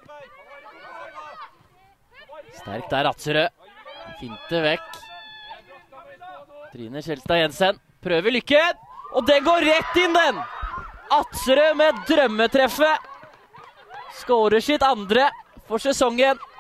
Sterkt der Atserød. Finte vekk. Trine Kjelstad Jensen prøver lykken, og det går rett inn den! Atserød med drømmetreffet. Skårer sitt andre for sesongen.